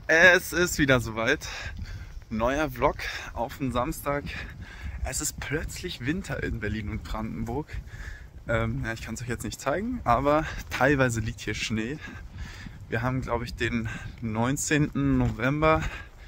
Es ist wieder soweit. Neuer Vlog auf den Samstag. Es ist plötzlich Winter in Berlin und Brandenburg. Ja, ich kann es euch jetzt nicht zeigen, aber teilweise liegt hier Schnee. Wir haben, glaube ich, den 19. November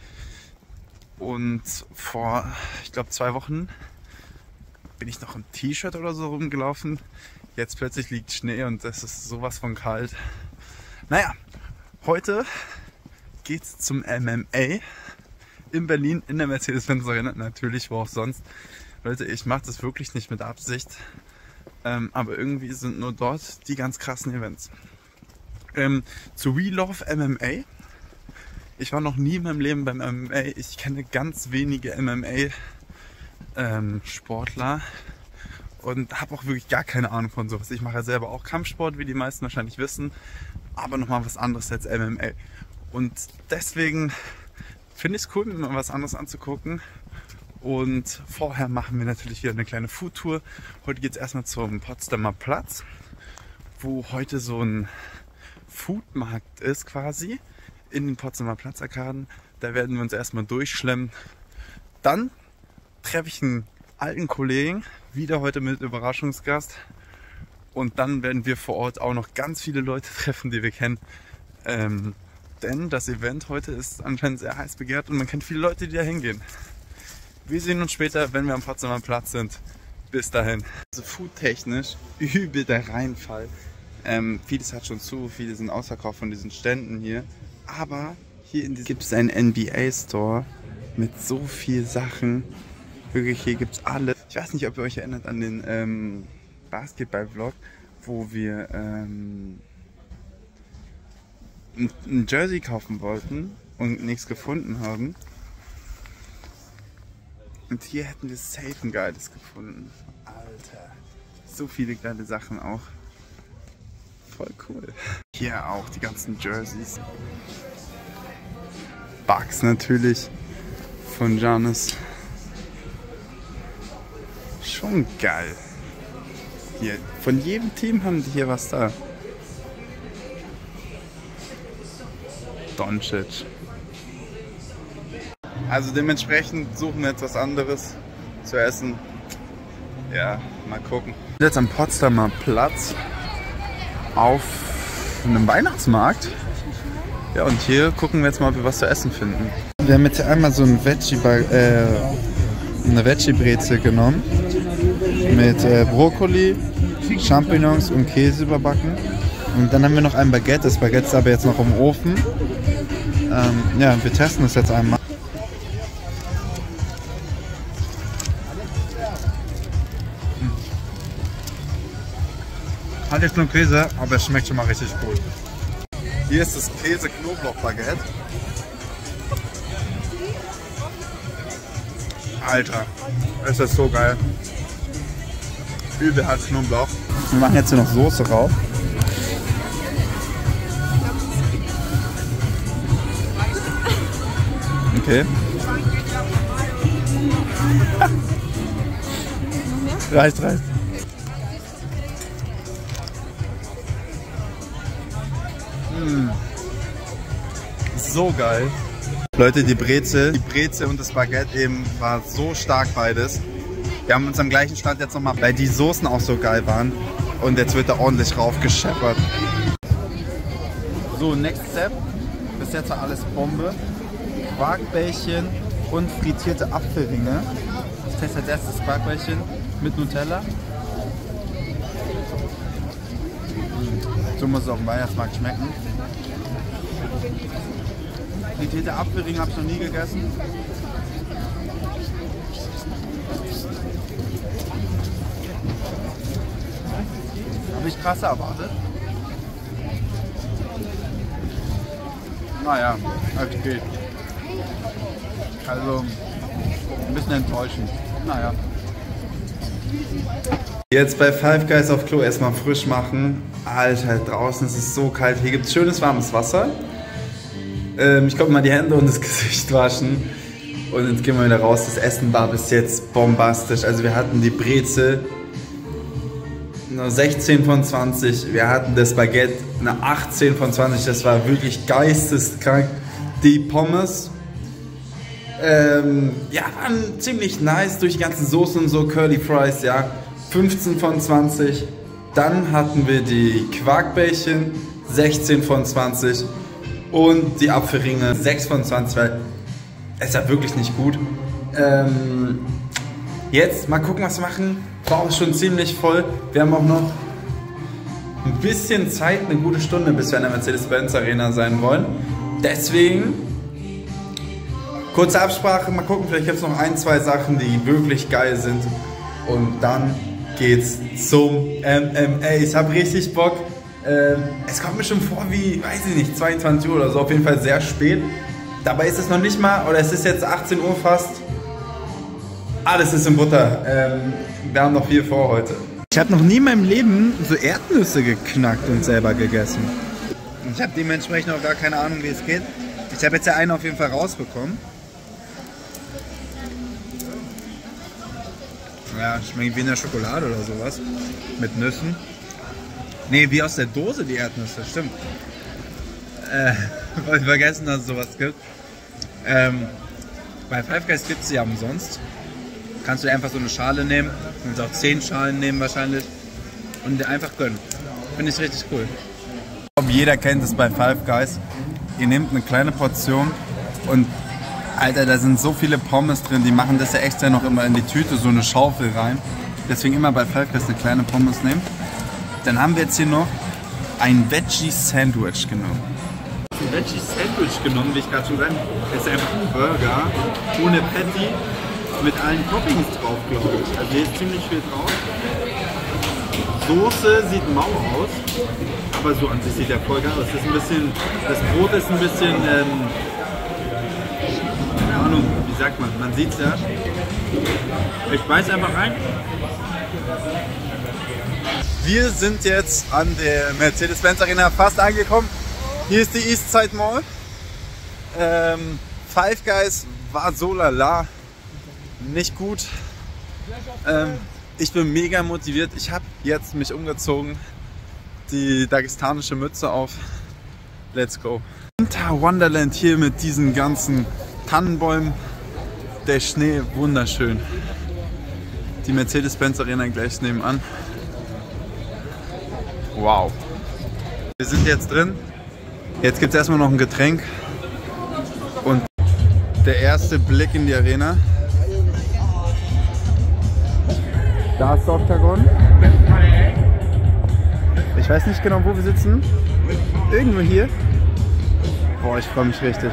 und vor, ich glaube, 2 Wochen bin ich noch im T-Shirt oder so rumgelaufen. Jetzt plötzlich liegt Schnee und es ist sowas von kalt. Naja, heute geht's zum MMA in Berlin in der Mercedes-Benz Arena. Natürlich, wo auch sonst. Leute, ich mache das wirklich nicht mit Absicht. Aber irgendwie sind nur dort die ganz krassen Events. Zu We Love MMA. Ich war noch nie in meinem Leben beim MMA. Ich kenne ganz wenige MMA-Sportler und habe auch wirklich gar keine Ahnung von sowas. Ich mache ja selber auch Kampfsport, wie die meisten wahrscheinlich wissen, aber nochmal was anderes als MMA. Und deswegen finde ich es cool, mir mal was anderes anzugucken. Und vorher machen wir natürlich wieder eine kleine Foodtour. Heute geht es erstmal zum Potsdamer Platz, wo heute so ein Foodmarkt ist quasi, in den Potsdamer Platzarkaden. Da werden wir uns erstmal durchschlemmen. Dann treffe ich einen alten Kollegen, wieder heute mit Überraschungsgast. Und dann werden wir vor Ort auch noch ganz viele Leute treffen, die wir kennen. Denn das Event heute ist anscheinend sehr heiß begehrt und man kennt viele Leute, die da hingehen. Wir sehen uns später, wenn wir am Potsdamer Platz sind. Bis dahin. Also foodtechnisch übel der Reinfall. Vieles hat schon zu, viele sind ausverkauft von diesen Ständen hier. Aber hier gibt es einen NBA-Store mit so viel Sachen. Wirklich, hier gibt es alles. Ich weiß nicht, ob ihr euch erinnert an den Basketball-Vlog, wo wir ein Jersey kaufen wollten und nichts gefunden haben. Und hier hätten wir safe ein geiles gefunden. Alter, so viele geile Sachen auch. Voll cool. Hier auch die ganzen Jerseys. Bucks natürlich von Giannis. Schon geil. Hier, von jedem Team haben die hier was da. Doncic. Also dementsprechend suchen wir jetzt was anderes zu essen. Ja, mal gucken. Jetzt am Potsdamer Platz auf einem Weihnachtsmarkt. Ja, und hier gucken wir jetzt mal, ob wir was zu essen finden. Wir haben jetzt einmal so eine Veggie-Brezel genommen. Mit Brokkoli, Champignons und Käse überbacken. Und dann haben wir noch ein Baguette. Das Baguette ist aber jetzt noch im Ofen. Ja, wir testen das jetzt einmal. Hat jetzt nur Käse, aber es schmeckt schon mal richtig gut. Hier ist das Käse-Knoblauch-Baguette. Alter, es ist so geil. Übel hart Knoblauch. Wir machen jetzt hier noch Soße rauf. Okay. Reicht. So geil. Leute, die Brezel und das Baguette eben war so stark beides. Wir haben uns am gleichen Stand jetzt nochmal, weil die Soßen auch so geil waren. Und jetzt wird da ordentlich raufgescheppert. So, next step. Bis jetzt war alles Bombe. Quarkbällchen und frittierte Apfelringe. Ich teste als erstes Quarkbällchen mit Nutella. So muss es auf dem Weihnachtsmarkt schmecken. Frittierte Apfelringe habe ich noch nie gegessen. Habe ich krasser erwartet. Naja, halt geht. Also ein bisschen enttäuschend. Naja. Jetzt bei Five Guys auf Klo erstmal frisch machen. Alter, draußen ist es so kalt. Hier gibt es schönes warmes Wasser. Ich konnte mal die Hände und das Gesicht waschen. Und jetzt gehen wir wieder raus. Das Essen war bis jetzt bombastisch. Also wir hatten die Brezel, eine 16 von 20. Wir hatten das Baguette, eine 18 von 20. Das war wirklich geisteskrank. Die Pommes ja, waren ziemlich nice durch die ganzen Soßen und so, Curly Fries, ja, 15 von 20. Dann hatten wir die Quarkbällchen, 16 von 20. Und die Apfelringe, 6 von 20, weil es war wirklich nicht gut. Jetzt mal gucken, was wir machen. War auch schon ziemlich voll. Wir haben auch noch ein bisschen Zeit, eine gute Stunde, bis wir in der Mercedes-Benz Arena sein wollen. Deswegen kurze Absprache, mal gucken, vielleicht gibt es noch ein, zwei Sachen, die wirklich geil sind. Und dann geht's zum MMA. Ich habe richtig Bock. Es kommt mir schon vor wie, weiß ich nicht, 22 Uhr oder so, auf jeden Fall sehr spät. Dabei ist es noch nicht mal, oder es ist jetzt 18 Uhr fast. Alles ist in Butter. Wir haben noch viel vor heute. Ich habe noch nie in meinem Leben so Erdnüsse geknackt und selber gegessen. Und ich habe dementsprechend auch gar keine Ahnung, wie es geht. Ich habe jetzt ja einen auf jeden Fall rausbekommen. Ja, schmeckt wie in der Schokolade oder sowas. Mit Nüssen. Ne, wie aus der Dose die Erdnüsse, stimmt. Wollte ich vergessen, dass es sowas gibt. Bei Five Guys gibt es sie ja umsonst. Kannst du dir einfach so eine Schale nehmen. Du kannst auch 10 Schalen nehmen wahrscheinlich. Und dir einfach gönnen. Finde ich richtig cool. Ich glaube, jeder kennt es bei Five Guys. Ihr nehmt eine kleine Portion und Alter, da sind so viele Pommes drin, die machen das ja extra noch immer in die Tüte, so eine Schaufel rein. Deswegen immer bei Five Guys eine kleine Pommes nehmen. Dann haben wir jetzt hier noch ein Veggie Sandwich genommen. Ein Veggie Sandwich genommen, wie ich gerade schon gesagt habe. Das ist einfach ein Burger ohne Patty mit allen Toppings drauf, glaube ich. Also hier ist ziemlich viel drauf. Soße sieht mau aus, aber so an sich sieht der voll geil aus. Das ist ein bisschen, das Brot ist ein bisschen, keine Ahnung, wie sagt man sieht es ja. Ich beiß einfach rein. Wir sind jetzt an der Mercedes-Benz Arena fast angekommen. Hier ist die Eastside Mall. Five Guys war so lala, nicht gut. Ich bin mega motiviert. Ich habe jetzt mich umgezogen, die dagestanische Mütze auf. Let's go. Winter Wonderland hier mit diesen ganzen Tannenbäumen. Der Schnee, wunderschön. Die Mercedes-Benz Arena gleich nebenan. Wow. Wir sind jetzt drin. Jetzt gibt es erstmal noch ein Getränk. Und der erste Blick in die Arena. Da ist der Octagon. Ich weiß nicht genau, wo wir sitzen. Irgendwo hier. Boah, ich freue mich richtig.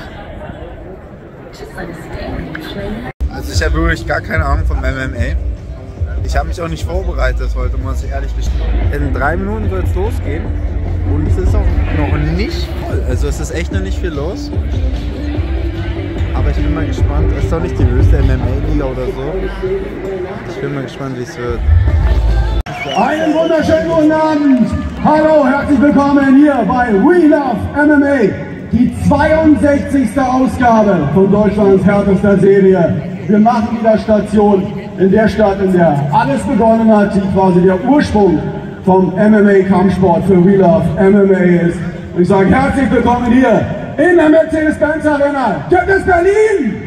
Also ich habe wirklich gar keine Ahnung von MMA. Ich habe mich auch nicht vorbereitet heute, muss ich ehrlich gestehen. In 3 Minuten soll es losgehen. Und es ist auch noch nicht voll. Also es ist echt noch nicht viel los. Aber ich bin mal gespannt. Es ist doch nicht die höchste MMA-Liga oder so. Ich bin mal gespannt, wie es wird. Einen wunderschönen guten Abend. Hallo, herzlich willkommen hier bei We Love MMA. Die 62. Ausgabe von Deutschlands härtester Serie. Wir machen wieder Station in der Stadt, in der alles begonnen hat, die quasi der Ursprung vom MMA-Kampfsport für We Love MMA ist. Und ich sage herzlich willkommen hier in der Mercedes-Benz Arena. Gibt es Berlin!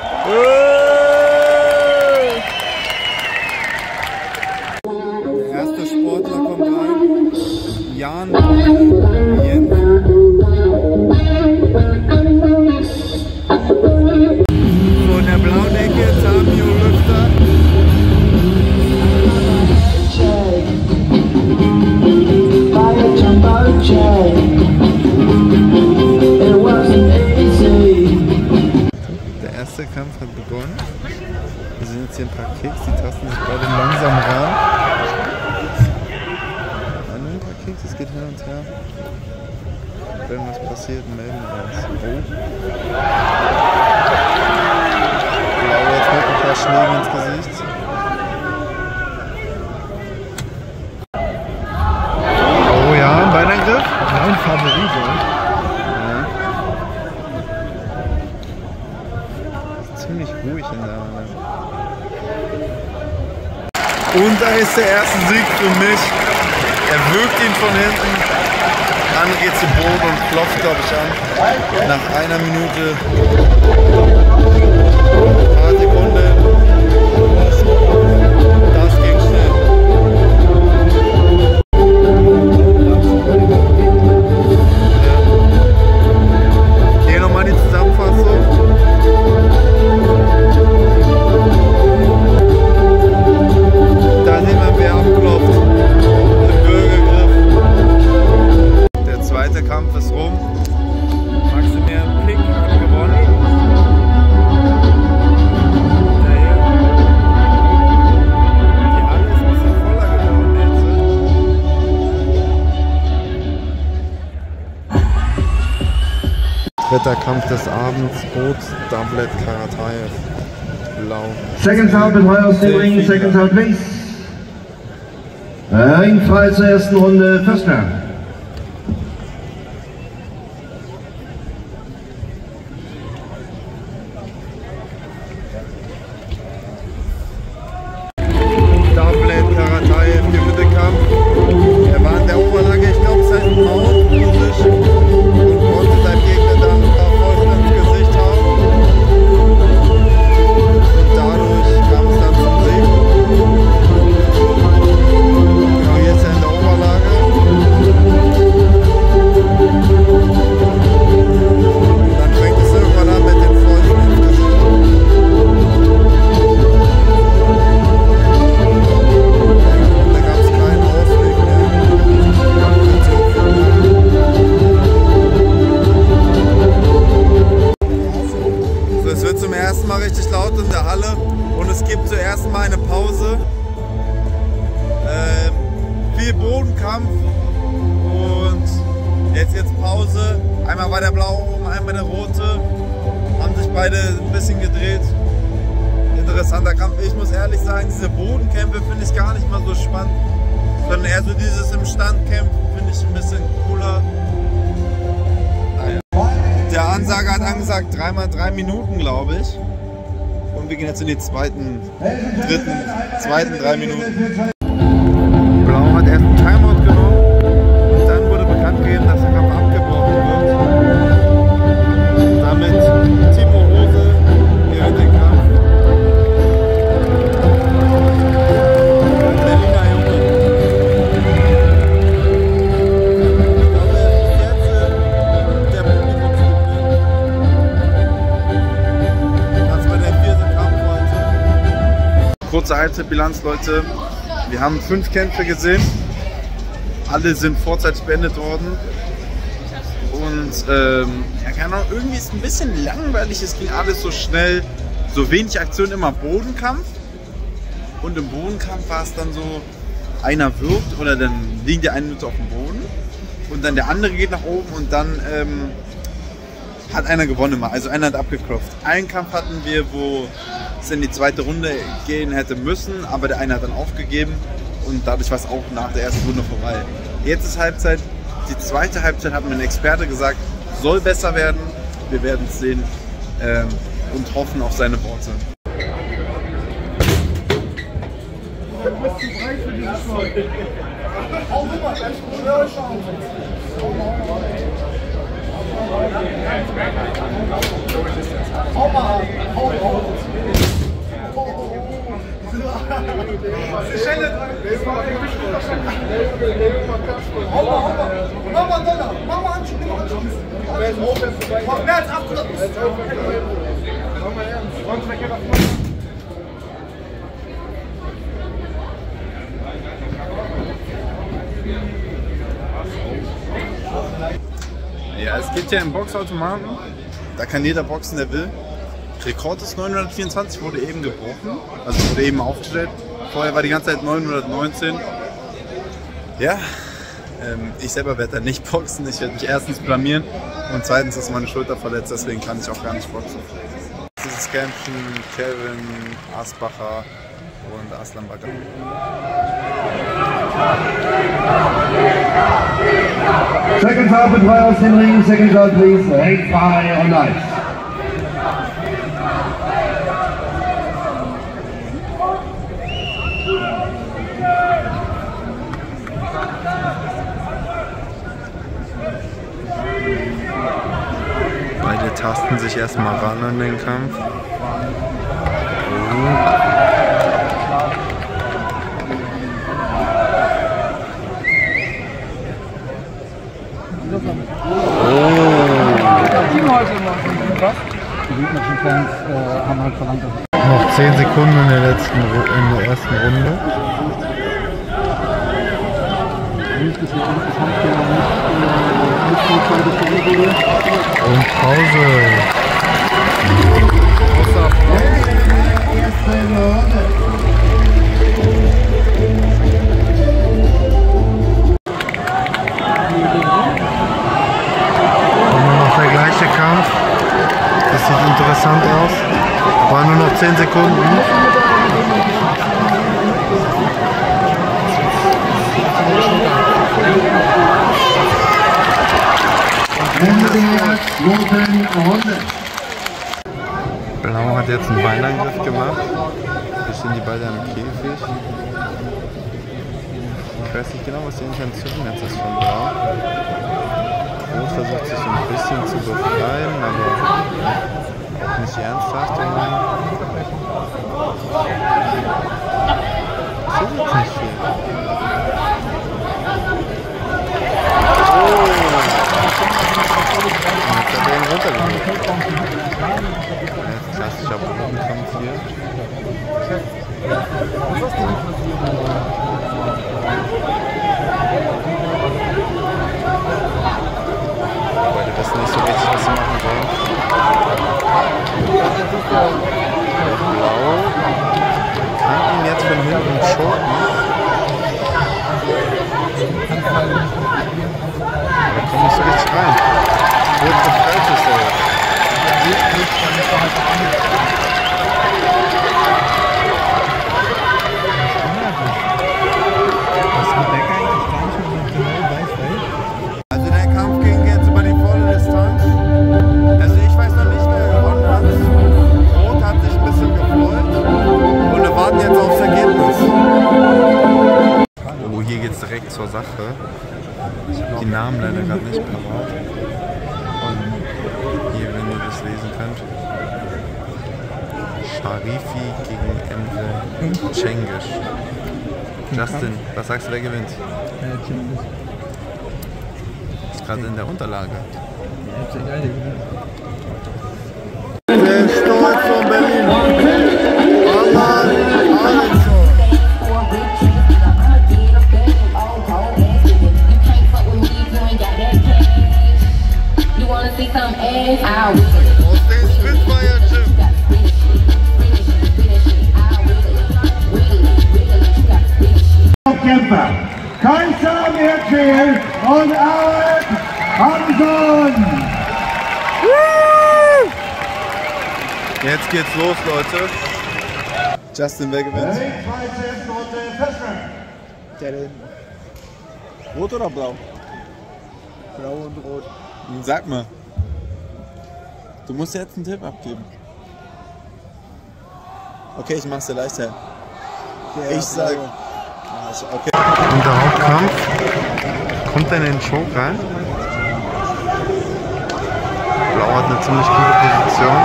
Der erste Sportler kommt rein. Jan Jens. So in der blauen Ecke Tamio Lüfter. Der erste Kampf hat begonnen. Wir sehen jetzt hier ein paar Kicks, die tasten sich beide langsam ran. Ein paar Kicks, es geht hin und her. Wenn was passiert, melden wir uns. Blau jetzt mit ein paar Schlägen ins Gesicht. Oh ja, ein Beinangriff. Mein Favorit, Ziemlich ruhig in der Arena. Und da ist der erste Sieg für mich. Er würgt ihn von hinten. Dann geht zu Boden und klopft, glaube ich, an. Nach einer Minute, ein paar Sekunden. Das ging schnell. Hier nochmal die Zusammenfassung. Da sehen wir, wer abklopft. Im Bürgergriff. Der zweite Kampf ist rum. Maximilian Pick hat gewonnen. Die Halle ist ein bisschen voller geworden jetzt. Dritter Kampf des Abends. Rot, Davlet Karataev. Blau. Seconds out, Betreuer aus dem Ring. Seconds out, links. Ring frei zur ersten Runde. First round. Davlet Karataev gewinnt den Kampf. Er war in der Oberlage, ich glaube, seit dem Mount physisch und konnte seinem Gegner dann ein paar Fäuste ins Gesicht hauen. Und dadurch kam es dann zum Sieg. Ja, jetzt ist er in der Oberlage. Dann fängt es irgendwann an mit den Fäusten ins Gesicht. Da gab es keinen Ausweg mehr. So, es wird zum ersten Mal richtig laut in der Halle und es gibt zum ersten Mal eine Pause. Viel Bodenkampf und jetzt Pause. Einmal war der Blaue oben, einmal der Rote. Haben sich beide ein bisschen gedreht. Interessanter Kampf. Ich muss ehrlich sagen, diese Bodenkämpfe finde ich gar nicht mal so spannend, sondern eher so dieses im Stand kämpfen finde ich ein bisschen cooler. Naja. Der Ansager hat angesagt 3x3 Minuten, glaube ich. Und wir gehen jetzt in die zweiten 3 Minuten. Blau hat erst einen Timeout genommen und dann wurde bekannt gegeben, dass der Kampf abgebrochen wird. Damit Timo Rose gewinnt den Kampf. Berliner Junge. Ich glaube, jetzt der Publikumsliebling. Das war der 4. Kampf heute. Kurze Halbzeitbilanz, Leute. Wir haben 5 Kämpfe gesehen. Alle sind vorzeitig beendet worden. Und ja, keine Ahnung, irgendwie ist es ein bisschen langweilig. Es ging alles so schnell. So wenig Aktion, immer Bodenkampf. Und im Bodenkampf war es dann so, einer wirkt oder dann liegt der eine Minute auf dem Boden. Und dann der andere geht nach oben und dann hat einer gewonnen. Also einer hat abgeklopft. Einen Kampf hatten wir, wo es in die zweite Runde gehen hätte müssen, aber der eine hat dann aufgegeben und dadurch war es auch nach der ersten Runde vorbei. Jetzt ist Halbzeit. Die zweite Halbzeit hat mir ein Experte gesagt, soll besser werden. Wir werden es sehen und hoffen auf seine Worte. Ja, es gibt ja einen Boxautomaten, da kann jeder boxen, der will. Rekord ist 924, wurde eben gebrochen, also wurde eben aufgestellt. Vorher war die ganze Zeit 919. Ja, ich selber werde da nicht boxen. Ich werde mich erstens blamieren und zweitens ist meine Schulter verletzt, deswegen kann ich auch gar nicht boxen. Dieses Kämpfen Kevin Asbacher und Aslan Bagar. Second out, Betreuer aus dem Ring. Second out, please. Ring frei und nice. tasten sich erstmal ran an den Kampf. Noch 10 Sekunden in der ersten Runde. Und Pause. Der gleiche Kampf. Das sieht interessant aus. War nur noch 10 Sekunden. Blau hat jetzt einen Beinangriff gemacht. Wir stehen die beide am Käfig. Ich weiß nicht genau, was die Intention jetzt ist von Blau. Rot versucht sich so ein bisschen zu befreien, aber auch nicht ernsthaft. Das ist jetzt nicht viel. Jetzt hat er ihn runtergelegt. Jetzt klassischer Bodenkampf hier. Beide wissen nicht so richtig, was sie machen sollen. Blau kann ihn jetzt von hinten schocken. Er kommt nicht so richtig rein. Rot befreit ist er jetzt. Also der Kampf ging jetzt über die volle Distanz. Also ich weiß noch nicht, wer gewonnen hat. Rot hat sich ein bisschen gefreut. Und wir warten jetzt aufs Ergebnis. Oh, hier geht's direkt zur Sache. Ich habe die Namen leider gerade nicht parat. Und hier, wenn ihr das lesen könnt. Sharifi gegen Emre Cengiz. Justin, was sagst du, wer gewinnt? Ist gerade in der Unterlage. Der Stolz von Berlin. Aus dem Spitfire Gym. Kämpfer Kaiser Merkel und Alec Hamson. Jetzt geht's los, Leute. Justin, wer gewinnt? Der denn? Rot oder blau? Blau und rot. Sag mal. Du musst jetzt einen Tipp abgeben. Okay, ich mach's dir leichter. Ich sag. Okay. Und der Hauptkampf kommt dann in den Choke rein. Blau hat eine ziemlich gute Position.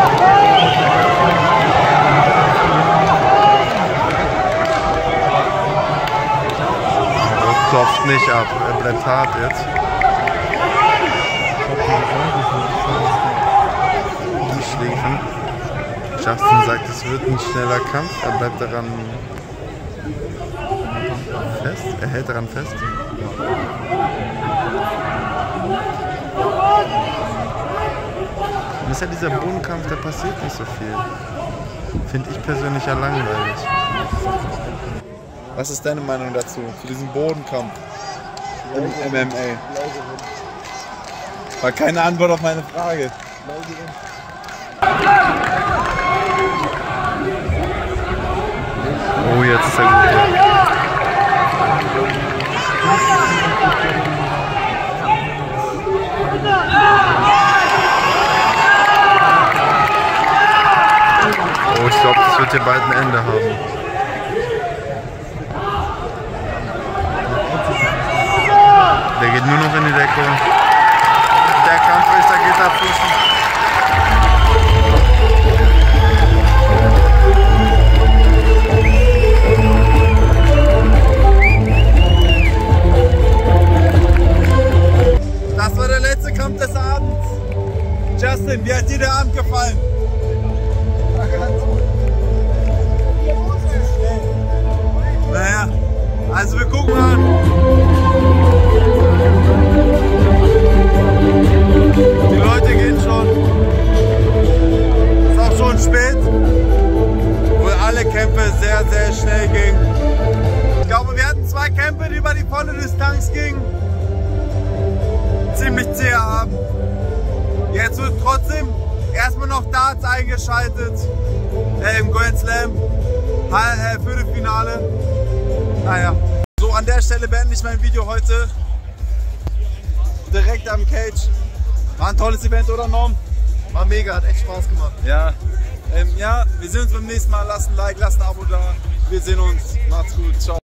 Rot klopft nicht ab, er bleibt hart jetzt. Die Schläfen. Justin sagt, es wird ein schneller Kampf, er bleibt daran fest, er hält daran fest. Das ist ja dieser Bodenkampf, da passiert nicht so viel. Finde ich persönlich ja langweilig. Was ist deine Meinung dazu, zu diesem Bodenkampf im MMA? War keine Antwort auf meine Frage. Oh, jetzt ist er gut. Oh, ich glaube, das wird hier bald ein Ende haben. Der geht nur noch in die Deckung. Der Kampfrichter geht dazwischen. Justin, wie hat dir der Abend gefallen? Naja, also wir gucken an. Die Leute gehen schon. Ist auch schon spät. Obwohl alle Kämpfe sehr, sehr schnell gingen. Ich glaube, wir hatten 2 Kämpfe, die über die volle Distanz gingen. Ziemlich zäher Abend. Jetzt wird trotzdem erstmal noch Darts eingeschaltet. Im Grand Slam. Viertelfinale. Naja. So, an der Stelle beende ich mein Video heute. Direkt am Cage. War ein tolles Event, oder Norm? War mega, hat echt Spaß gemacht. Ja. Ja, wir sehen uns beim nächsten Mal. Lasst ein Like, lasst ein Abo da. Wir sehen uns. Macht's gut. Ciao.